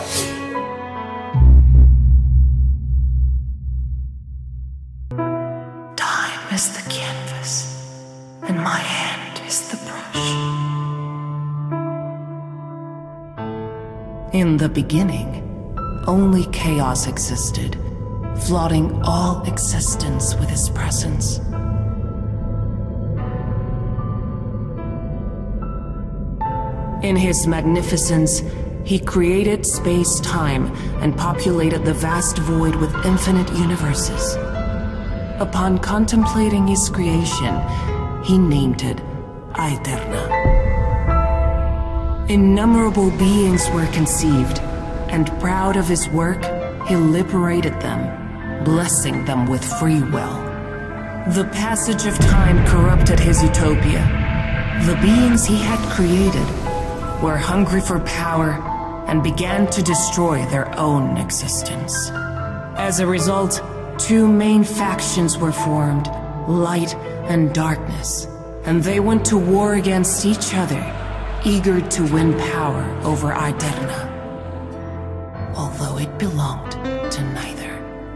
Time is the canvas, and my hand is the brush. In the beginning, only chaos existed, flooding all existence with his presence. In his magnificence, he created space-time and populated the vast void with infinite universes. Upon contemplating his creation, he named it Aeterna. Innumerable beings were conceived, and proud of his work, he liberated them, blessing them with free will. The passage of time corrupted his utopia. The beings he had created were hungry for power and began to destroy their own existence. As a result, two main factions were formed, light and darkness, and they went to war against each other, eager to win power over Aeterna, although it belonged to neither.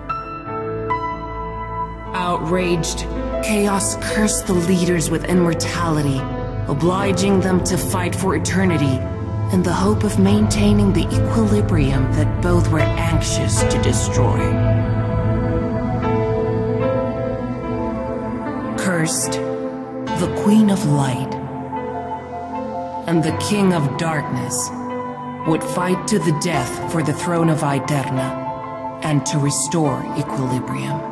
Outraged, Chaos cursed the leaders with immortality, obliging them to fight for eternity in the hope of maintaining the equilibrium that both were anxious to destroy. Cursed, the Queen of Light and the King of Darkness would fight to the death for the throne of Aeterna and to restore equilibrium.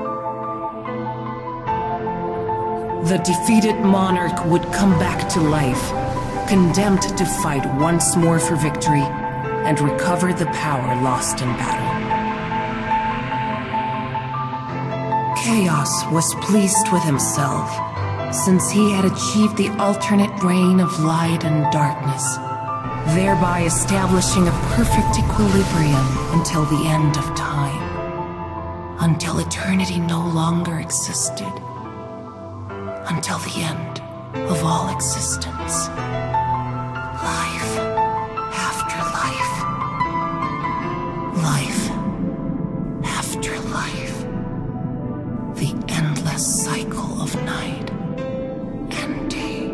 The defeated monarch would come back to life, condemned to fight once more for victory and recover the power lost in battle. Chaos was pleased with himself, since he had achieved the alternate reign of light and darkness, thereby establishing a perfect equilibrium until the end of time, until eternity no longer existed, until the end of all existence. Life after life. Life after life. The endless cycle of night and day.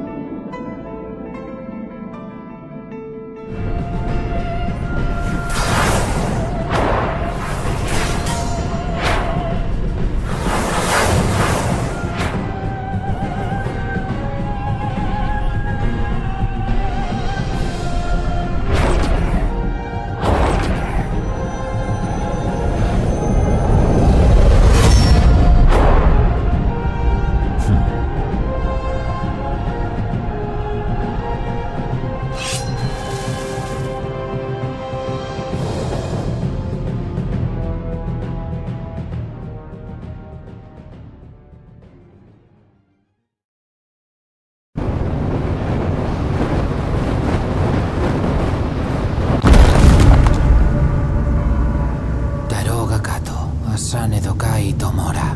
Asane dokai tomora.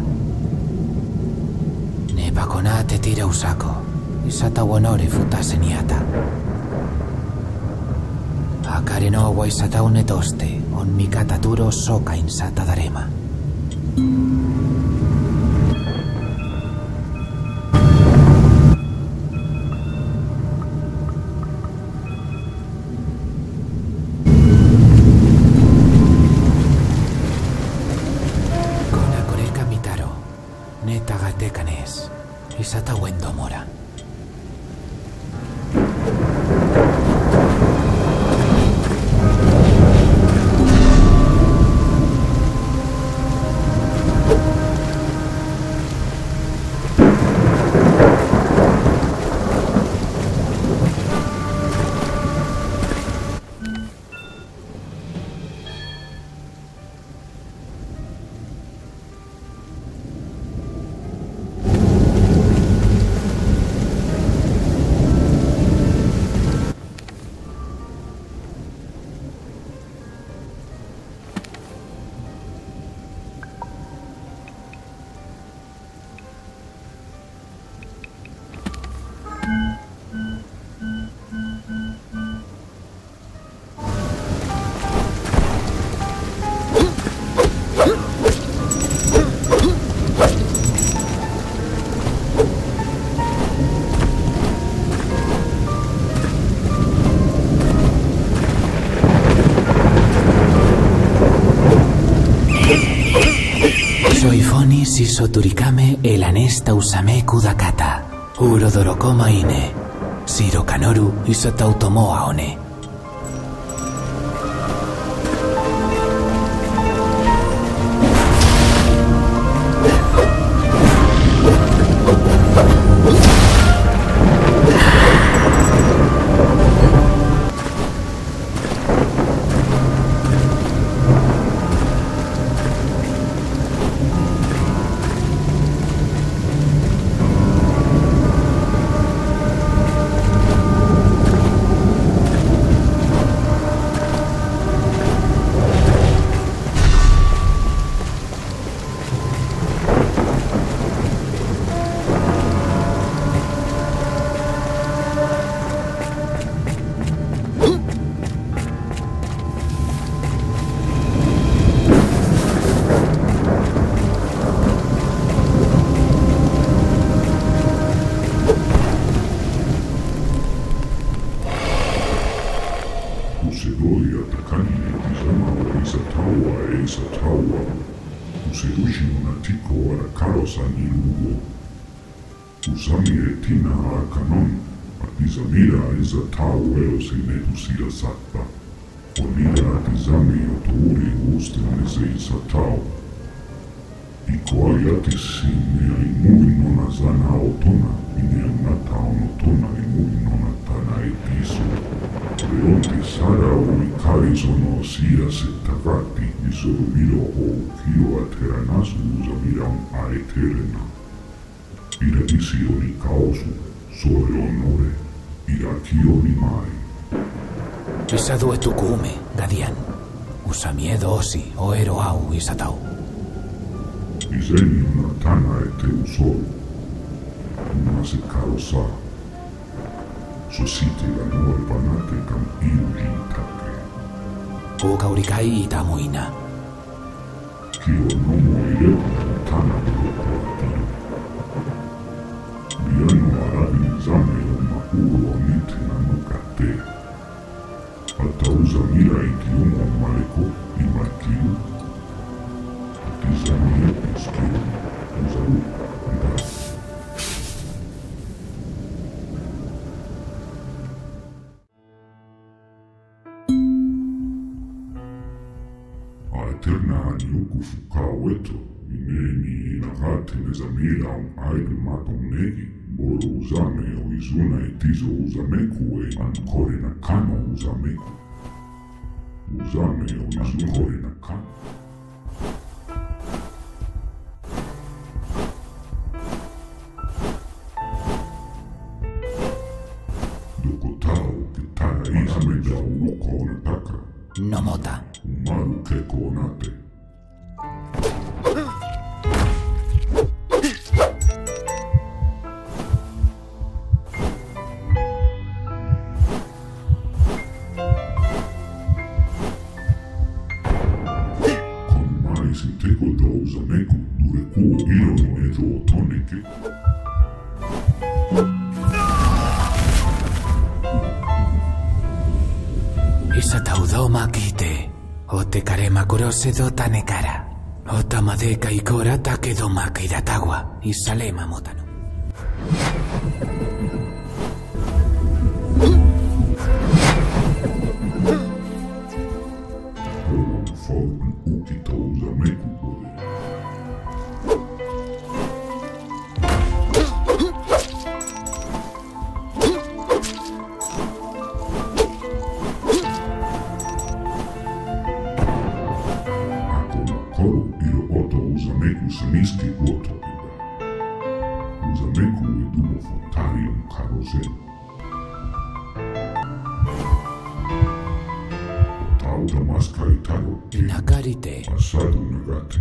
Nepakona te tira usako. Isata wanore futaseniata. Akare no wa isata unetoste. On mikataturo soka insata darema. Netagatecanes, Isata Wendomora. Soturikame el anesta usame kudakata. Urodorokoma ine. Siro kanoru isatautomoa one. Usami etina arkanon, atizamira izatauero sinedusira satpa. Onira atizami oturi ustenese izatau. Ikoayati sinia imuri nona zana otona, inianata onotona imuri nona tana etiso. Leonte sara uikari sono sia setagati, isorumiro o kio ateranasu uzamira un aeterena. Iradisio ni caosu, sobre honore, irakio ni mai. Isadu etukume, Gadian. Usamiedo osi, oero au isatau. Iseni natana ete usoro. Unase karosa. Sosite ganor panate kam iujin take. Ukaurikai itamuina. Kio nomo ireku natana doko atiro. Biano arabi zame o mahuro amite nanokate. Atauza mira ikiumo maleko imakiu. Atizamie iskiu. Uzaru nda. Aeterna anioku fukao eto. Ineni inagate nezamira un aidu matonegi. Boro uzame o izuna etizo uzameku e ankore nakano uzameku. Uzame o ankore nakano. Dokotao ke tara izame da uruko onataka. Nomota. Umaru keko onate. Sinteko da uzameku dureku iro inedo otoneke. Isatau doma kite. Ote karema kurose do tanekara. Otamade kaikora take doma kaidatawa. Isalema motano. Forman ukita uzameku pode. Koro iro oto uzameku saniski goto ida. Uzameku edumo fotarium karose. Otao damaska itaro ke. Nakarite. Pasado nagati.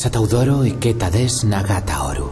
Isataudoro iketades nagata oru.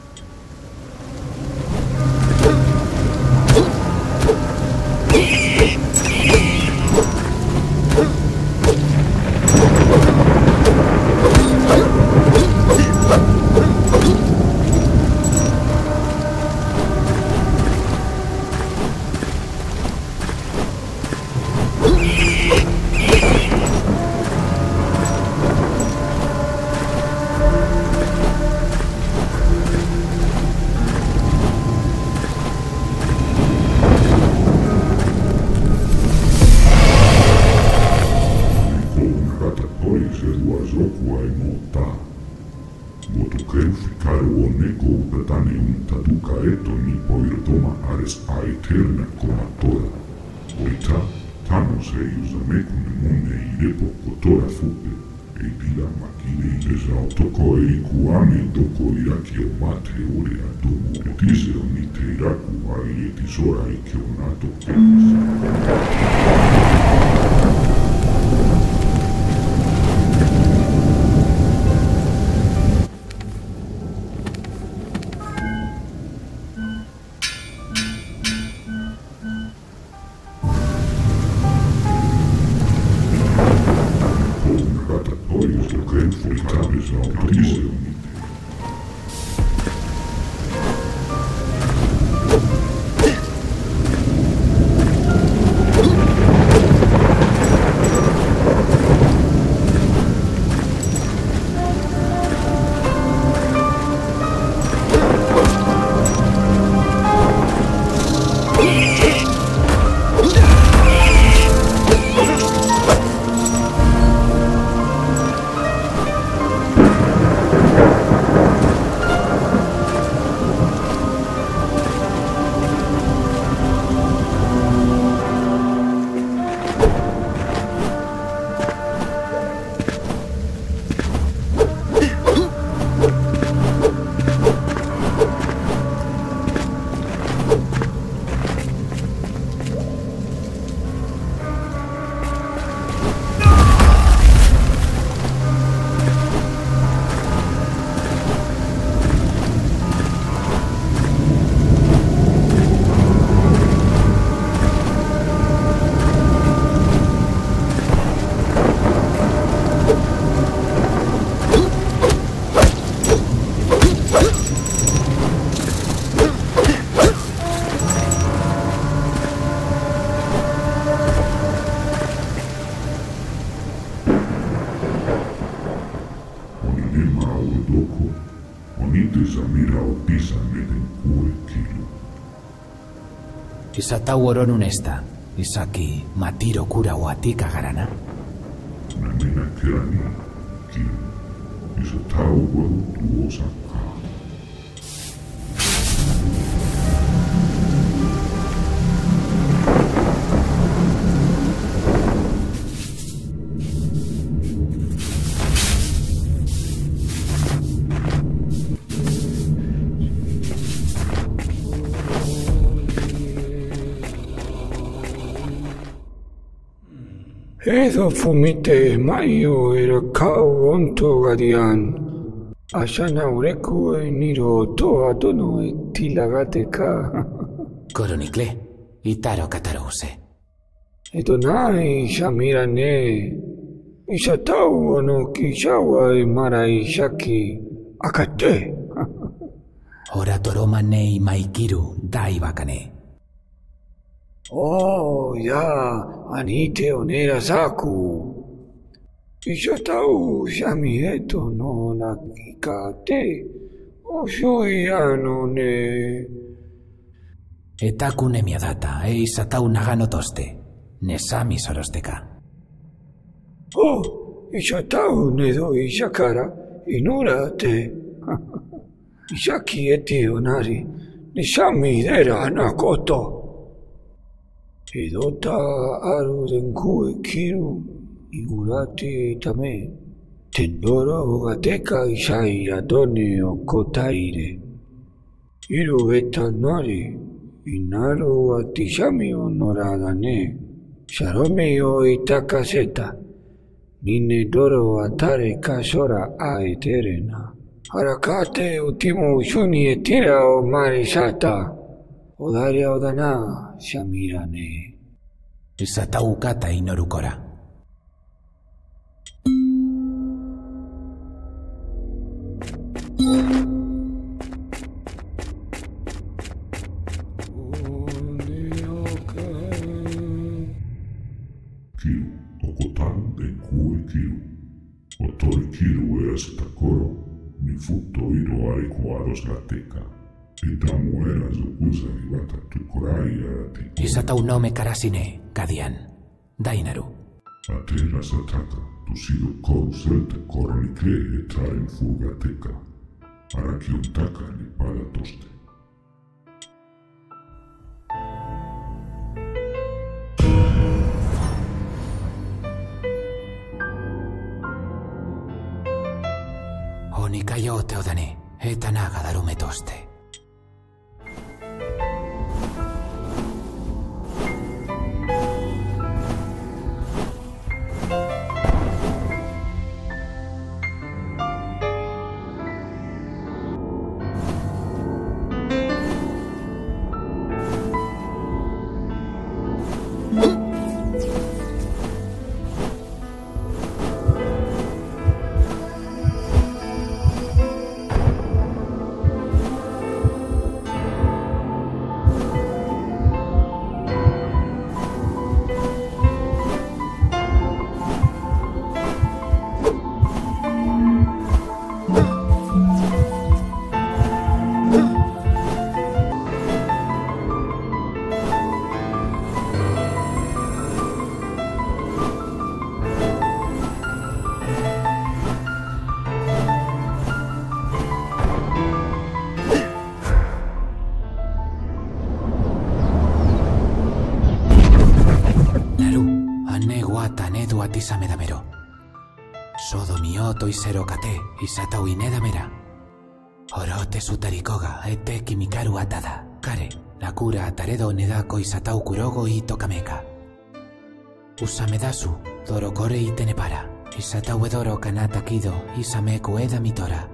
Isatau oron unesta, Isaki matiro kura watika garana. Namena kerani, kiru. Isatau oron tuosaka. Edo fumite maio era kao onto gadian. Ashana ureku e niro to atono e tilagate ka. Koronikle, itaro katarose. Edo nai shamira ne. Isatau no kishawa e mara ishaki akate. Ora toroma nei maikiru dai bakane. Oh, ya, anite onera saku. Ishatau shamieto no nakikate. Oshoi ano ne. Etaku ne miadata, isatau nagano toste. Nesami sorosteka. Oh, ishatau ne do ishakara. Inura te. Ishaki eti onari. Nisami dera nakoto. Edota aru denku e kiru igurate tame tendoro gateka ishai adone o kotaire iru eta nori inaro atishami o norada ne sharome o itakaseta Nine doro atare kashora a eterna. Harakate utimu shuni etira o marisata. Odaria odana shamirane. Isatau kata inorukora. Kiru, okotan de kue kiru. Otori kiru eras takoro, ni futo iro aiko aros gateka. Itamu eras okusa ibata tukorai arati. Isatau no me karasine, Gadian. Dainaru. Atera sataka, tusido koru selte koronike etaren fugateka. Araki ontaka ni pada toste. Onikayo teodane, etanaga darume toste. Isame damero. Sodo mioto isero kate, isatau inedamera. Orote sutarikoga, ete kimikaru atada. Kare, nakura ataredo nedako isatau kurogo ito kameka. Usamedasu, dorokore itenepara. Isatau edoro kanata kido, isameku eda mitora.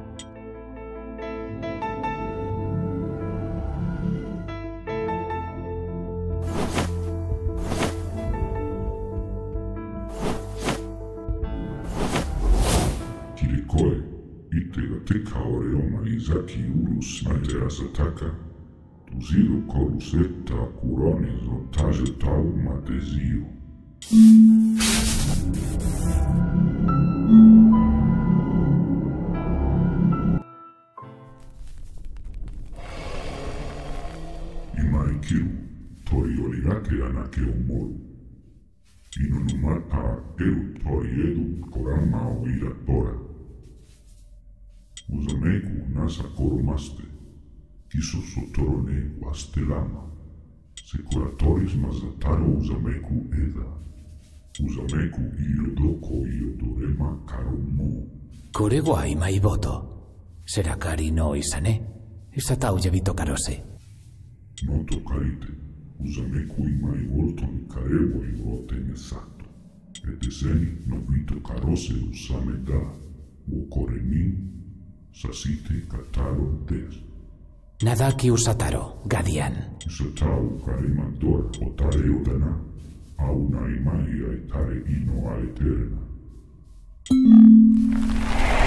Tika oreoma izaki urus matera sataka. Tuzido koruseta kurones otaje tau matezio. Imaikiru, tori origate anake omoru. Inonumata eru tori edu korama o iratora. Uzameku nasa koromaste, kiso sotorone wastelama. Sekuratoris mazataro uzameku eda. Uzameku iodoko iodorema karomo. Korego ai maiboto. Serakari no isane. Isatau yabito karose. No tokarite. Uzameku imai volton karebo irote nesato. Eteseni no vito karose usame da. Wokorenin. Sasite kataro des. Nadaki usataro, Gadian. Isatau karimandora otare odana. Auna imai aitare ino aeterna.